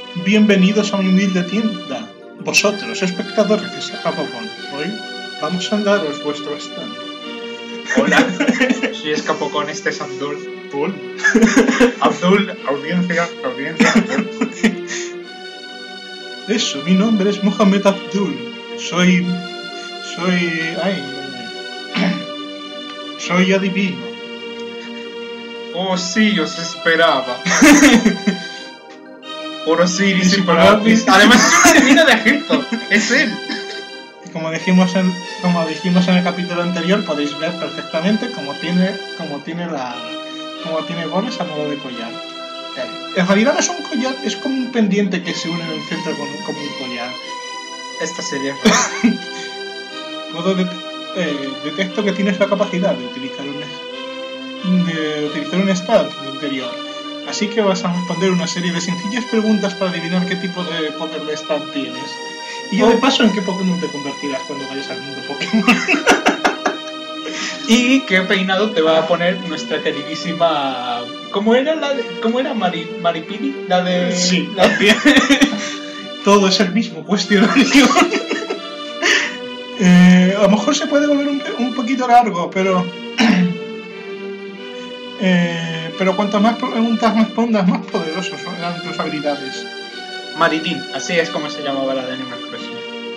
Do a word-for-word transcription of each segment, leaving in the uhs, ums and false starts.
Bienvenidos a mi humilde tienda. Vosotros, espectadores de Escapopón, hoy vamos a daros vuestro stand. Hola, soy Escapopón, este es Abdul. Abdul. Abdul, audiencia, audiencia. Eso, mi nombre es Mohamed Abdul. Soy... Soy... Ay... Soy adivino. Oh sí, os esperaba. Por Osiris Sí, y por por Apis. Apis. Además es un adivino de Egipto, es él. Como dijimos en, como dijimos en el capítulo anterior, podéis ver perfectamente cómo tiene, cómo tiene la, cómo tiene bolas a modo de collar. En realidad no es un collar, es como un pendiente que se une en el centro con, como un collar. Esta serie. Puedo de, eh, detecto que tienes la capacidad de utilizar un de utilizar un stand en el interior. Así que vas a responder una serie de sencillas preguntas para adivinar qué tipo de poder de stand tienes. Y yo de paso, ¿en qué Pokémon te convertirás cuando vayas al mundo Pokémon? Y qué peinado te va a poner nuestra queridísima... ¿Cómo era la de... ¿Cómo era Mari... Maripini? La de... Sí, la de... Todo es el mismo cuestionario. eh, a lo mejor se puede volver un, un poquito largo, pero... eh, pero cuanto más preguntas respondas, más poderosos serán tus habilidades. Maritín, así es como se llamaba la de Animal Crossing.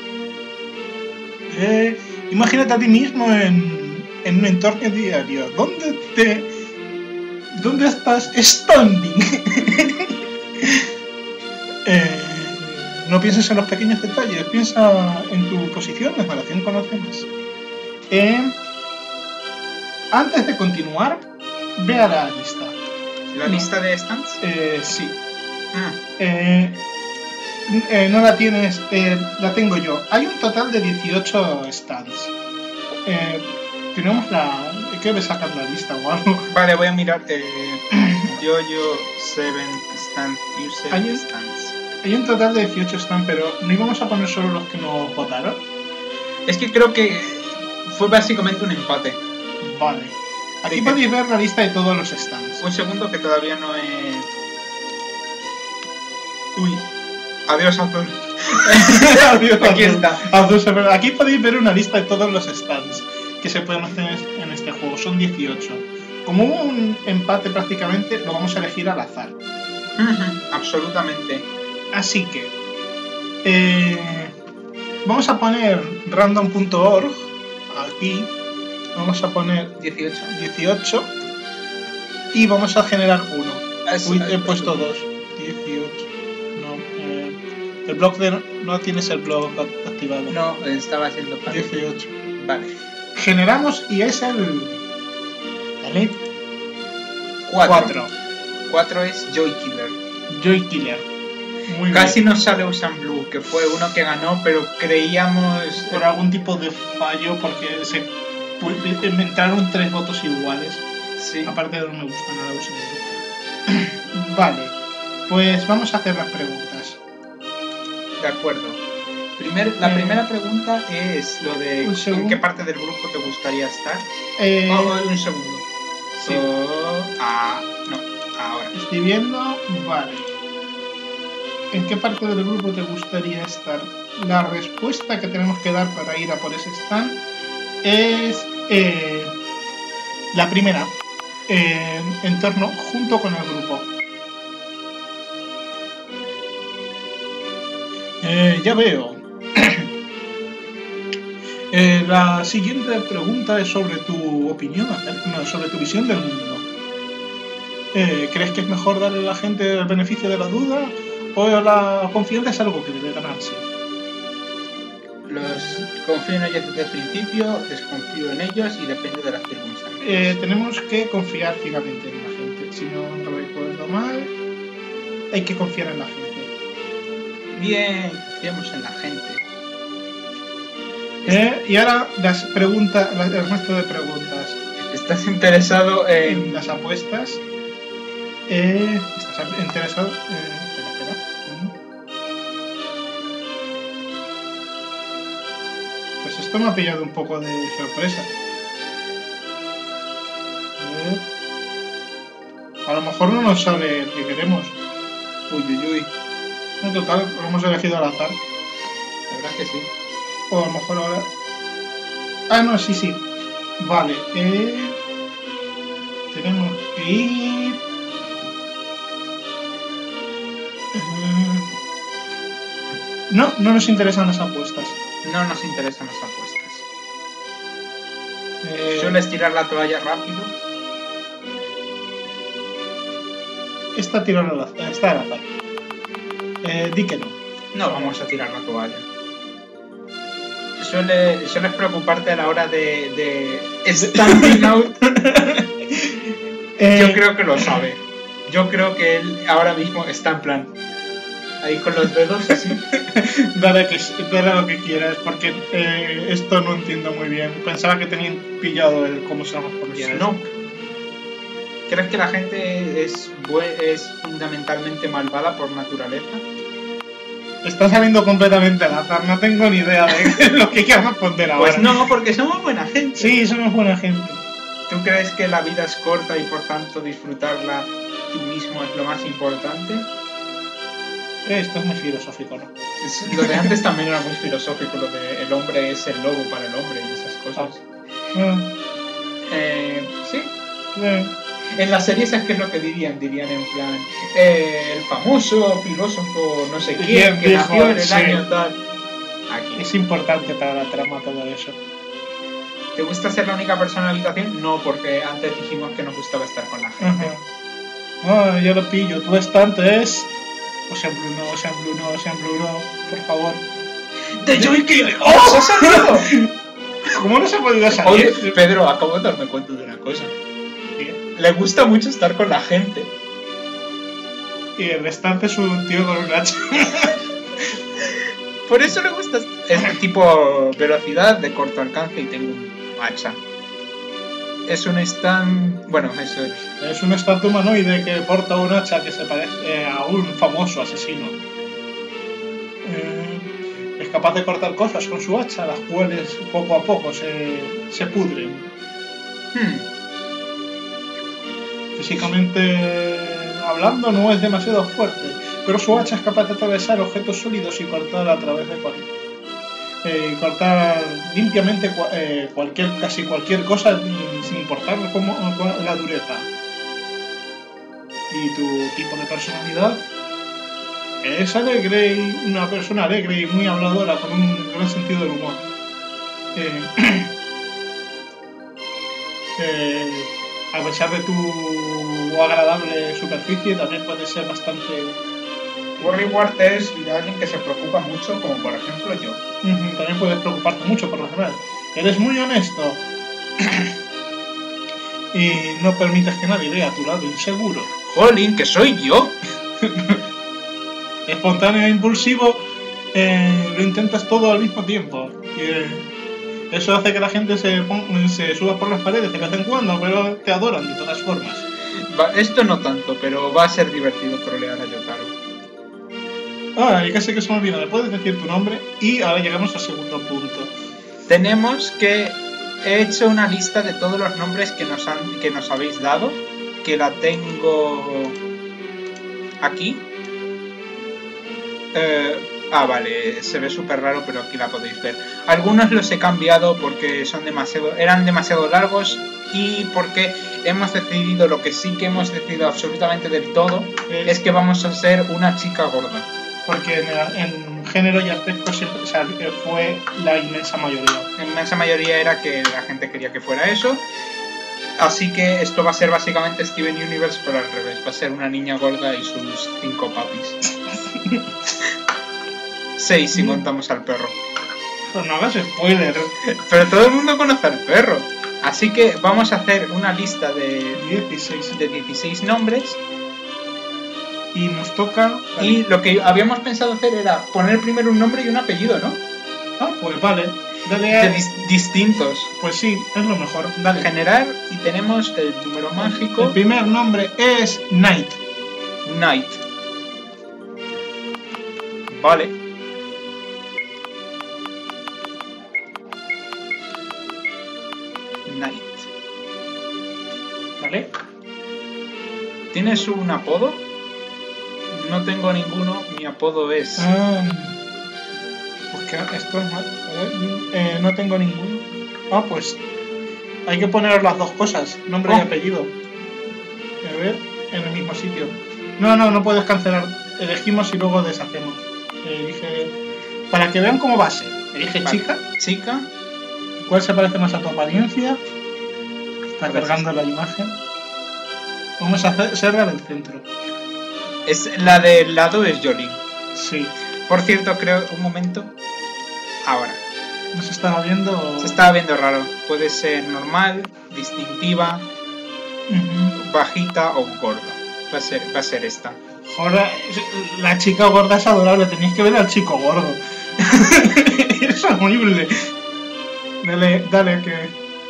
Eh, imagínate a ti mismo en, en un entorno diario. ¿Dónde te... ¿Dónde estás standing? eh, no pienses en los pequeños detalles, piensa en tu posición en relación con los demás. Eh, antes de continuar, ve a la lista. ¿La no. lista de stands? Eh, sí. Ah. Eh, eh, no la tienes, eh, la tengo yo. Hay un total de dieciocho stands. Eh, tenemos la... ¿Qué ves sacar la lista o algo? Vale, voy a mirar. Eh, Yo-Yo seven Stand User Hay un- Stands. Hay un total de dieciocho stands, pero ¿no íbamos a poner solo los que nos votaron? Es que creo que fue básicamente un empate. Vale. Aquí ¿De qué? podéis ver la lista de todos los stands. Un segundo que todavía no he... Uy. Adiós, Azul. Adiós, Aquí Abdul. está. Abdul, aquí podéis ver una lista de todos los stands que se pueden hacer en este juego. Son dieciocho. Como hubo un empate prácticamente, lo vamos a elegir al azar. Absolutamente. Así que... Eh, vamos a poner random punto org aquí. Vamos a poner dieciocho. dieciocho y vamos a generar uno. Es, Uy, he es, puesto dos. dieciocho. No, eh, el blog de... No tienes el blog activado. No, estaba haciendo para... dieciocho. Vale. Generamos y es el... ¿Vale? cuatro. cuatro es Joy Killer. Joy Killer. Muy Casi bien. nos sale Ocean Blue, que fue uno que ganó, pero creíamos... Por algún tipo de fallo, porque se inventaron tres votos iguales. Sí. Aparte de no me gusta nada Ocean. Vale, pues vamos a hacer las preguntas. De acuerdo. Primer, la Eh, primera pregunta es lo de un segundo. ¿en qué parte del grupo te gustaría estar? Eh, Oh, oh, un segundo. sí. So, ah, no, ahora. Estoy viendo, vale. ¿En qué parte del grupo te gustaría estar? La respuesta que tenemos que dar para ir a por ese stand es eh, la primera. Eh, entorno junto con el grupo. Eh, ya veo. eh, la siguiente pregunta es sobre tu opinión, no, sobre tu visión del mundo. Eh, ¿Crees que es mejor darle a la gente el beneficio de la duda o la confianza es algo que debe ganarse? Los confío en ellos desde el principio, desconfío en ellos y depende de las circunstancias. Eh, tenemos que confiar ciegamente en la gente. Si no recuerdo mal, hay que confiar en la gente. Bien, confiamos en la gente. Eh, y ahora las preguntas, el resto de preguntas. ¿Estás interesado En en...? las apuestas. Eh, ¿Estás interesado? Eh, espera, espera. Pues esto me ha pillado un poco de sorpresa. Eh, a lo mejor no nos sale el que queremos. Uy, uy, uy. En total, lo hemos elegido al azar. La verdad es que sí. O a lo mejor ahora... Ah, no, sí, sí. Vale. Eh... Tenemos que ir... Eh, No, no nos interesan las apuestas. No nos interesan las apuestas. Eh, ¿Sueles tirar la toalla rápido? Esta tiro al azar. Esta al azar. Eh, di que no. No vamos a tirar la toalla. Suele, ¿Sueles preocuparte a la hora de, de standing out? Eh, Yo creo que lo sabe. Yo creo que él ahora mismo está en plan... Ahí con los dedos así. Dale, que, dale lo que quieras, porque eh, esto no entiendo muy bien. Pensaba que tenían pillado el cómo se llama por eso. No. ¿Crees que la gente es, es fundamentalmente malvada por naturaleza? Está saliendo completamente al azar, no tengo ni idea de lo que quiero responder ahora. Pues no, porque somos buena gente. Sí, somos buena gente. ¿Tú crees que la vida es corta y por tanto disfrutarla tú mismo es lo más importante? Esto es muy filosófico, ¿no? Es, lo de antes también era muy filosófico, lo de el hombre es el lobo para el hombre y esas cosas. Ah. Eh, sí. Eh. En las series es que es lo que dirían, dirían en plan, eh, el famoso filósofo no sé quién, que dijo, nació en el sí. año tal. Aquí. Es importante para la trama todo eso. ¿Te gusta ser la única persona en la habitación? No, porque antes dijimos que nos gustaba estar con la gente. Ah, yo lo pillo. Tú estantes. O sea, Bruno, o sea, Bruno, o sea, Bruno, por favor. ¡De Joy Killer! ¡Oh, se ha salido! ¿Cómo no se ha podido salir? Oye, Pedro, acabo de darme cuenta de una cosa. ¿Qué? Le gusta mucho estar con la gente. Y el restante es un tío con un hacha. Por eso le gusta. Es tipo velocidad de corto alcance y tengo un hacha. Es un stand... Bueno, eso es. Es un stand humanoide que porta un hacha que se parece eh, a un famoso asesino. Eh, es capaz de cortar cosas con su hacha, las cuales poco a poco se, se pudren. Hmm. Físicamente hablando no es demasiado fuerte, pero su hacha es capaz de atravesar objetos sólidos y cortar a través de cual, eh, cortar limpiamente cua, eh, cualquier casi cualquier cosa sin importar cómo, la dureza. Y tu tipo de personalidad es alegre y una persona alegre y muy habladora con un gran sentido del humor. Eh, eh, a pesar de tu agradable superficie, también puede ser bastante... Worrywart es alguien que se preocupa mucho, como por ejemplo yo. Uh-huh, también puedes preocuparte mucho por lo general. Eres muy honesto y no permites que nadie vea tu lado inseguro. Jolín, que soy yo. Espontáneo e impulsivo, eh, lo intentas todo al mismo tiempo. Y, eh, eso hace que la gente se, ponga, se suba por las paredes de vez en cuando, pero te adoran de todas formas. Va, esto no tanto, pero va a ser divertido trolear a Yotaro. Ah, y casi que se me olvida, ¿me puedes decir tu nombre? Y ahora llegamos al segundo punto. Tenemos que... He hecho una lista de todos los nombres que nos, han, que nos habéis dado, que la tengo aquí. Eh, ah, vale, se ve súper raro, pero aquí la podéis ver. Algunos los he cambiado porque son demasiado, eran demasiado largos y porque hemos decidido, lo que sí que hemos decidido absolutamente del todo, es, es que vamos a ser una chica gorda. Porque en, en género y aspecto siempre, o sea, fue la inmensa mayoría. La inmensa mayoría era que la gente quería que fuera eso. Así que esto va a ser básicamente Steven Universe, pero al revés. Va a ser una niña gorda y sus cinco papis. Seis si contamos al perro. Pero no hagas spoilers. Pero todo el mundo conoce al perro. Así que vamos a hacer una lista de dieciséis, de dieciséis nombres. Y nos toca... Vale. Y lo que habíamos pensado hacer era poner primero un nombre y un apellido, ¿no? Ah, pues vale. Dale a... De dis distintos. Pues sí, es lo mejor. Dale. Generar y tenemos el número mágico. El primer nombre es Knight. Knight. Vale. Knight. Vale. ¿Tienes un apodo? no tengo ninguno. Mi apodo es... Ah, pues que esto es mal. A ver, eh, no tengo ninguno. Ah, pues hay que poner las dos cosas, nombre Oh. y apellido. A ver, en el mismo sitio. No, no, no puedes cancelar. Elegimos y luego deshacemos. Elige... Para que vean cómo va a ser. Elige Vale. chica. Chica. ¿Cuál se parece más a tu apariencia? Está A ver, cargando la imagen. Vamos a hacer ser la del centro. Es, la del lado es Jolene. Sí. Por cierto, creo... Un momento. Ahora. ¿No se estaba viendo? o- Se estaba viendo raro. Puede ser normal, distintiva, Ujú. bajita o gorda. Va a ser, va a ser esta. Ahora, la chica gorda es adorable. Tenéis que ver al chico gordo. Es horrible. Dale, dale, que...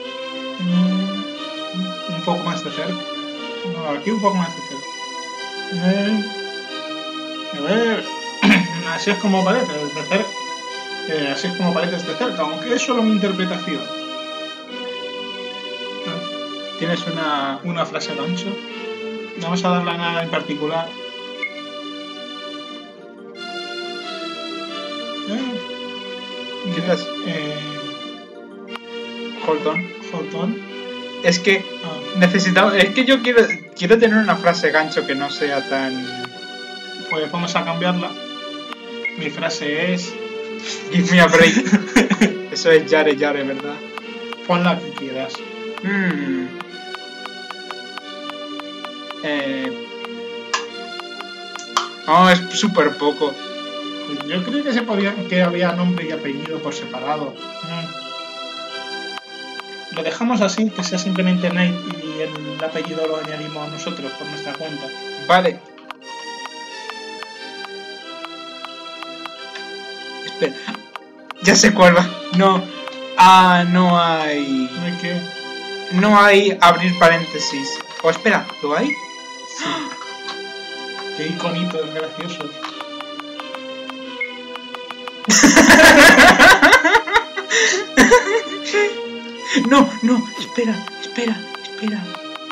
Mm, un poco más de cerca. No, aquí un poco más de cerca. Eh, a ver... Así es como parece, desde cerca. Eh, así es como parece desde cerca, aunque es solo mi interpretación. Ah, Tienes una... una frase gancho. No vamos a darle a nada en particular. Eh, Quizás. Eh, Hold on. hold on. Es que Ah, necesitamos... Es que yo quiero, quiero tener una frase gancho que no sea tan... pues vamos a cambiarla. Mi frase es... Give me a break. Eso es Yare Yare, ¿verdad? Pon la que quieras. Mm. Eh... Oh, es súper poco. Pues yo creo que se podía, que había nombre y apellido por separado. Mm. Lo dejamos así, que sea simplemente Knight y el apellido lo añadimos nosotros por nuestra cuenta. Vale. Espera. Ya sé cuál va. No. Ah, no hay... No hay que... No hay abrir paréntesis. O espera, ¿lo hay? Sí. Qué iconitos graciosos. No, no, espera, espera, espera.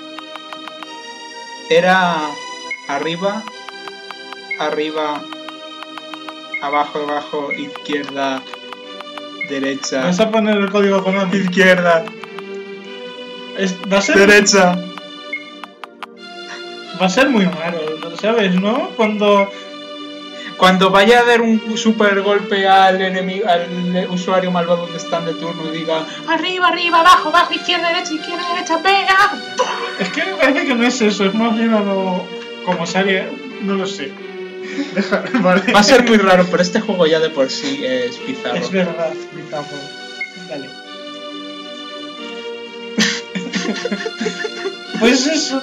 Era arriba, arriba, abajo, abajo, izquierda, derecha, ¿Vas a poner el código Konami? izquierda, Es- va a ser... derecha. Va a ser muy raro, ¿sabes? ¿No? Cuando... Cuando vaya a dar un super golpe al enemigo, al usuario malvado que está de turno y diga arriba, arriba, abajo, abajo, izquierda, derecha, izquierda, derecha, pega. Es que me parece que no es eso, es más bien algo... Como sale... No lo sé. Deja- vale. Va a ser muy raro, pero este juego ya de por sí es bizarro. Es verdad, bizarro. Dale. Pues eso.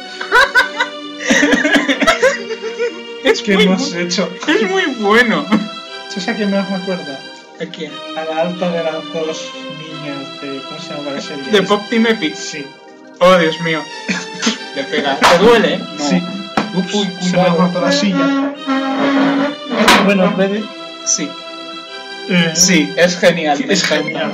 Es ¿Qué muy hemos bu- hecho? Es muy bueno. ¿Sabes a quién me acuerda? ¿A quién? A la alta de las dos niñas de... ¿Cómo se llama la serie? De Pop Team Epic. Sí. Oh, Dios mío. Le pega. ¿Te duele? ¿Eh? No. Sí. Uy, uy, Se me ha cuidado. roto la silla. Bueno, en vez de... Sí, eh, sí, es genial. me Es encanta. genial.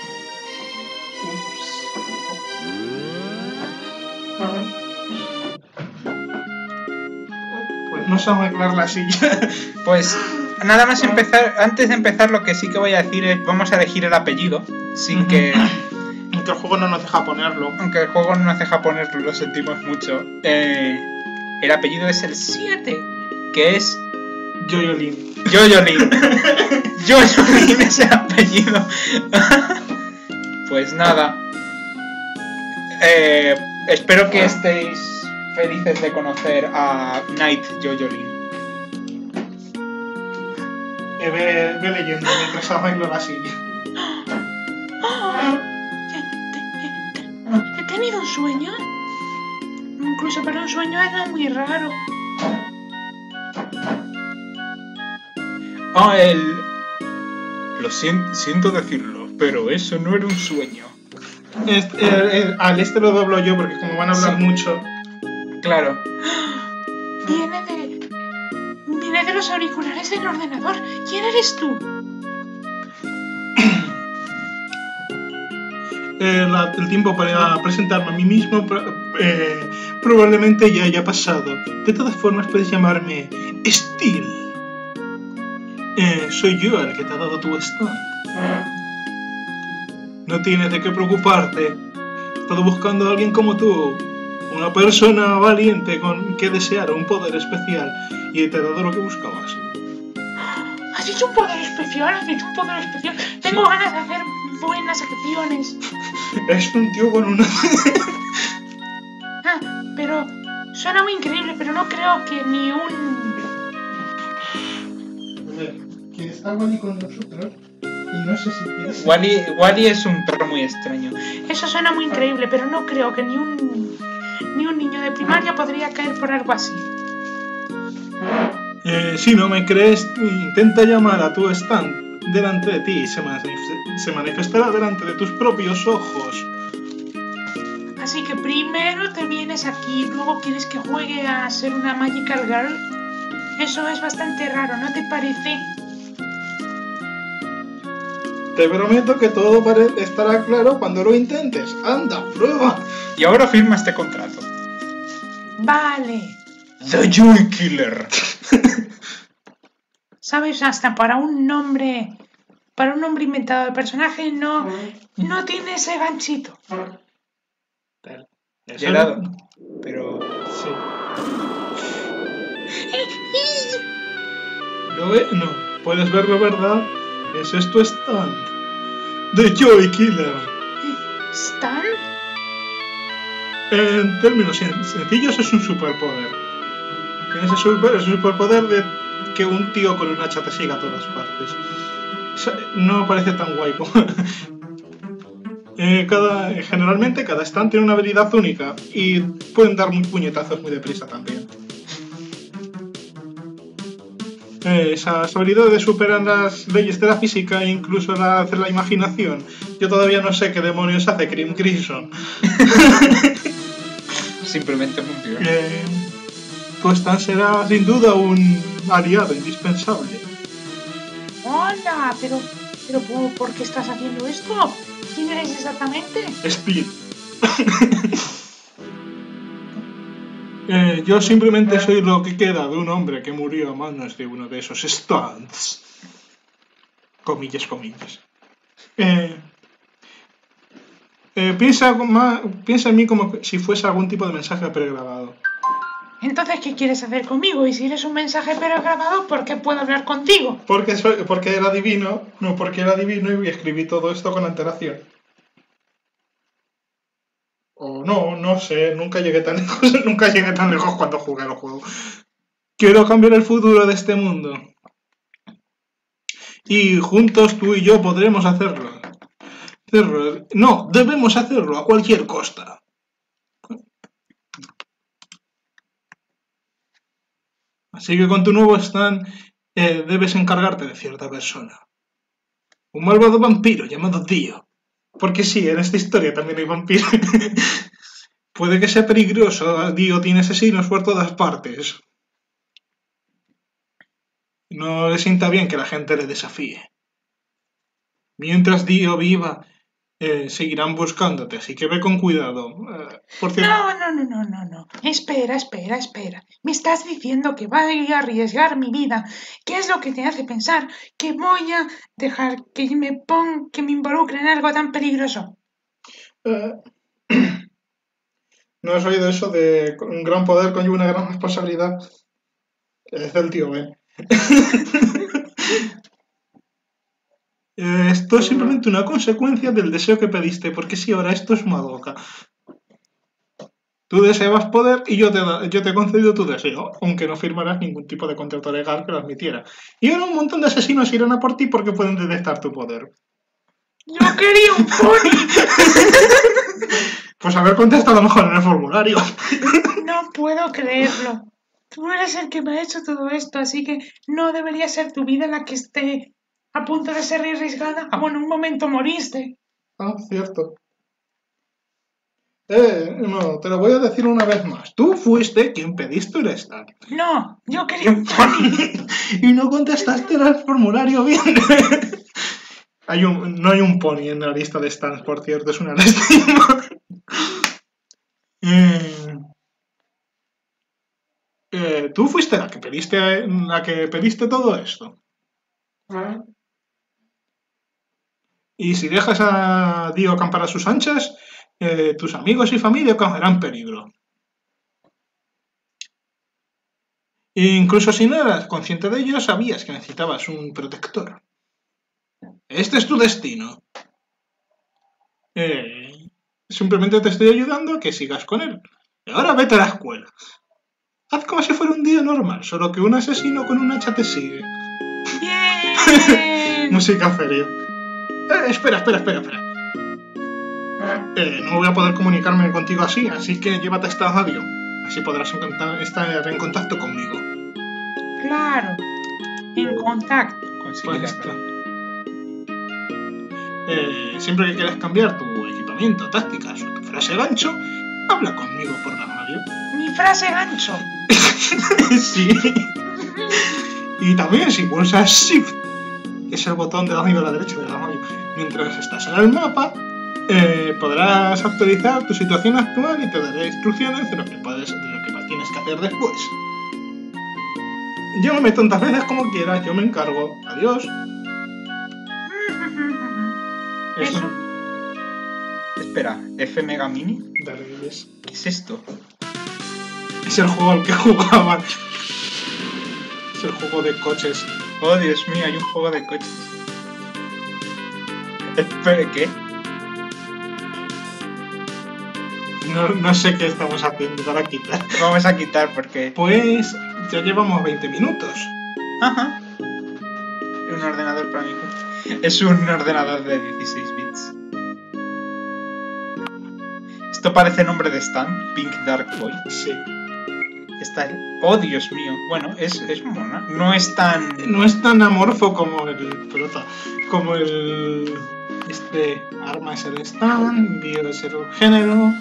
Pues no sé arreglar la silla. Pues nada más empezar, antes de empezar lo que sí que voy a decir es vamos a elegir el apellido, sin que, Aunque el juego no nos deja ponerlo. aunque el juego no nos deja ponerlo, lo sentimos mucho. Eh, el apellido es el siete, que es Joyolin. Joyolin. Joyolin es el apellido. Pues nada. Eh, espero que estéis felices de conocer a Knight Joyolin. Eh, ve, ve leyendo mientras arreglo la silla. ¿He tenido un sueño? Incluso para un sueño era muy raro. Ah, el... Lo siento, siento decirlo, pero eso no era un sueño. Este, eh, eh, al este lo doblo yo porque como van a hablar Sí. mucho. Claro. Viene de... Viene de los auriculares del ordenador. ¿Quién eres tú? eh, la, el tiempo para presentarme a mí mismo eh, probablemente ya haya pasado. De todas formas, puedes llamarme Steel. Eh, soy yo el que te ha dado tu stand. No tienes de qué preocuparte. He estado buscando a alguien como tú, una persona valiente con que deseara un poder especial, y te he dado lo que buscabas. ¿Has dicho un poder especial? ¿Has dicho un poder especial? Tengo ganas de hacer buenas acciones. Es un tío con una... Ah, pero suena muy increíble, pero no creo que ni un... A ver, que está Wally con nosotros y no sé si quieres... Wally, Wally es un perro muy extraño. Eso suena muy increíble, pero no creo que ni un... ni un niño de primaria podría caer por algo así. Eh, si no me crees, intenta llamar a tu stand delante de ti y se, manif- se manifestará delante de tus propios ojos. Así que primero te vienes aquí, luego quieres que juegue a ser una Magical Girl. Eso es bastante raro, ¿no te parece? Te prometo que todo pare- estará claro cuando lo intentes. ¡Anda, prueba! Y ahora firma este contrato. Vale. The Joy Killer. ¿Sabes? Hasta para un nombre... Para un nombre inventado de personaje no... No tiene ese ganchito. Eso Helado. Pero... Sí. ¿Lo ves? No. ¿Puedes verlo, verdad? Ese es tu stand. The Joy Killer. ¿Stan? En términos sen- sencillos es un superpoder. Tienes el super- el superpoder de que un tío con un hacha te siga a todas partes. O sea, no parece tan guay como... eh, cada, generalmente cada stand tiene una habilidad única y pueden dar muy puñetazos muy deprisa también. Eh, esas habilidades superan las leyes de la física e incluso la, de la imaginación. Yo todavía no sé qué demonios hace Grim Grison. simplemente un tío. Eh, tu stand será sin duda un aliado indispensable. Hola, pero... Pero ¿por, ¿por qué estás haciendo esto? ¿Quién eres exactamente? Speed. eh, yo simplemente soy lo que queda de un hombre que murió a manos de uno de esos stands. Comillas, comillas. Eh, eh, piensa, ma- piensa en mí como si fuese algún tipo de mensaje pregrabado. Entonces, ¿qué quieres hacer conmigo? Y si eres un mensaje pregrabado, ¿por qué puedo hablar contigo? Porque, soy, porque era divino, no, porque era divino y escribí todo esto con antelación. O no, no sé, nunca llegué tan lejos, nunca llegué tan lejos cuando jugué al juego. Quiero cambiar el futuro de este mundo. Y juntos tú y yo podremos hacerlo. hacerlo. No, debemos hacerlo a cualquier costa. Así que con tu nuevo stand eh, debes encargarte de cierta persona. Un malvado vampiro llamado Dio. Porque sí, en esta historia también hay vampiros. Puede que sea peligroso, Dio tiene asesinos por todas partes. No le sienta bien que la gente le desafíe. Mientras Dio viva, eh, seguirán buscándote, así que ve con cuidado. Eh, por cierto, No, no, no, no, no, no. Espera, espera, espera. Me estás diciendo que voy a arriesgar mi vida. ¿Qué es lo que te hace pensar que voy a dejar que me ponga, que me involucre en algo tan peligroso? eh, ¿no has oído eso de un gran poder conlleva una gran responsabilidad? Es del tío Ben. Eh, esto es simplemente una consecuencia del deseo que pediste, porque sí, ahora esto es Madoka. Tú deseabas poder y yo te, da- yo te he concedido tu deseo, aunque no firmarás ningún tipo de contrato legal que lo admitiera. Y ahora un montón de asesinos irán a por ti porque pueden detectar tu poder. Yo quería un pony. Pues haber contestado mejor en el formulario. No puedo creerlo. Tú eres el que me ha hecho todo esto, así que no debería ser tu vida la que esté a punto de ser arriesgada. Ah, bueno, un momento moriste. Ah, cierto. Eh, no, te lo voy a decir una vez más. Tú fuiste quien pediste el stand. No, yo quería un pony. Y no contestaste el formulario bien. Hay un, no hay un pony en la lista de stands, por cierto, es una lástima. eh, eh, ¿Tú fuiste la que pediste la que pediste todo esto? Y si dejas a Dio acampar a sus anchas, eh, tus amigos y familia correrán peligro. E incluso si no eras consciente de ello, sabías que necesitabas un protector. Este es tu destino. Eh, simplemente te estoy ayudando a que sigas con él. Y ahora vete a la escuela. Haz como si fuera un día normal, solo que un asesino con un hacha te sigue. ¡Bien! Música feria. Eh, espera, espera, espera, espera. Eh, no voy a poder comunicarme contigo así, así que llévate esta radio. Así podrás estar en contacto conmigo. Claro, en contacto. Conseguirá. Pues esto. Eh, siempre que quieras cambiar tu equipamiento, tácticas o tu frase gancho, habla conmigo por la radio. Mi frase gancho. Sí. Y también si pulsas Shift, que es el botón de arriba a la derecha de la radio, mientras estás en el mapa, eh, podrás actualizar tu situación actual y te daré instrucciones de lo que puedes, de lo que tienes que hacer después. Llámame tantas veces como quieras, yo me encargo. Adiós. Eso. Eso. Espera, ¿F Mega Mini? Dale, yes. ¿Qué es esto? Es el juego al que jugaban. Es el juego de coches. Oh, Dios mío, hay un juego de coches. Espera, ¿qué? No, no sé qué estamos haciendo para quitar. Vamos a quitar porque... Pues ya llevamos veinte minutos. Ajá. Un ordenador para mí. Es un ordenador de dieciséis bits. Esto parece nombre de stand. Pink Dark Boy. Sí. Está... Oh, Dios mío. Bueno, es, es mona. No es tan... No es tan amorfo como el pelota. Como el... Este arma es el stand, bio es el género,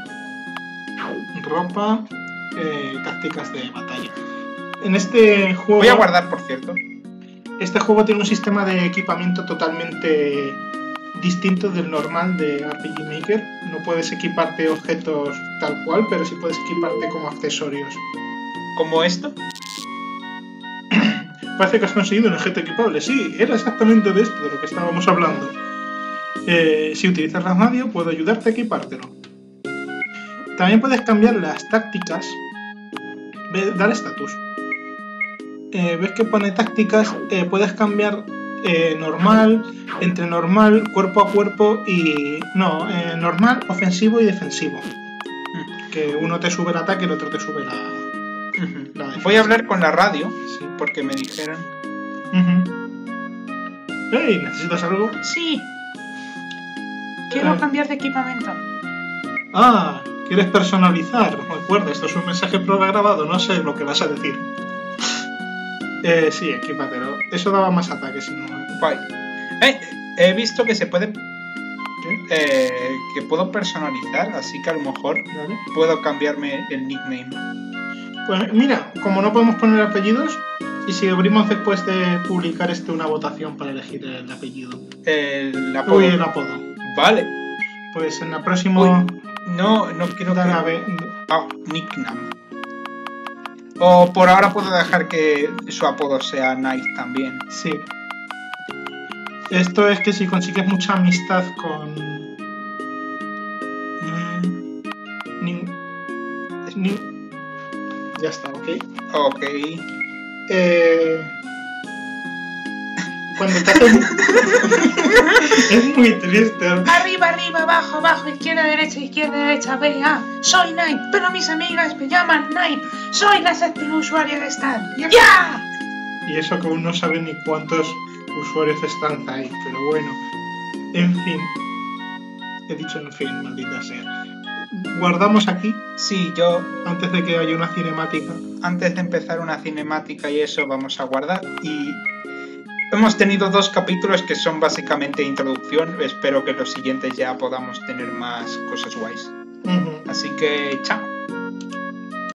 ropa, eh, tácticas de batalla. En este juego... Voy a guardar, por cierto. Este juego tiene un sistema de equipamiento totalmente distinto del normal de R P G Maker. No puedes equiparte objetos tal cual, pero sí puedes equiparte como accesorios. ¿Como esto? Parece que has conseguido un objeto equipable. Sí, era exactamente de esto de lo que estábamos hablando. Eh, si utilizas la radio, puedo ayudarte a equipártelo. También puedes cambiar las tácticas. Ve, dar estatus. Eh, ves que pone tácticas, eh, puedes cambiar eh, normal, entre normal, cuerpo a cuerpo y... No, eh, normal, ofensivo y defensivo. Mm. Que uno te sube el ataque y el otro te sube la... Uh-huh. la defensa. Voy a hablar con la radio, Sí. porque me dijeron... Uh-huh. Hey, ¿necesitas algo? Sí. Quiero Eh. cambiar de equipamiento. Ah, ¿quieres personalizar? Recuerda, esto es un mensaje pregrabado, no sé lo que vas a decir. Eh, sí, equípatelo. Eso daba más ataque, si no. Guay. Eh, he visto que se puede... Eh, que puedo personalizar, así que a lo mejor ¿Vale? puedo cambiarme el nickname. Pues mira, como no podemos poner apellidos, y si abrimos después de publicar este una votación para elegir el apellido. El apodo. Uy, el apodo. Vale. Pues en la próxima... No, no quiero que... Dale, a ver. Ah, nickname. O por ahora puedo dejar que su apodo sea Knight también. Sí. Esto es que si consigues mucha amistad con... Mm, nin- nin- Ya está, ¿ok? Ok. Eh... Cuando te hacen... Es muy triste. Arriba, arriba, abajo, abajo, izquierda, derecha, izquierda, derecha, B, A. Soy Knight, pero mis amigas me llaman Knight. Soy la séptima usuaria de Stan. ¡Ya! Y eso que aún no saben ni cuántos usuarios están ahí, pero bueno. En fin. He dicho en fin, maldita sea. Guardamos aquí, Sí, yo antes de que haya una cinemática. antes de empezar una cinemática y eso vamos a guardar. Y hemos tenido dos capítulos que son básicamente introducción. Espero que los siguientes ya podamos tener más cosas guays. Uh-huh. Así que chao.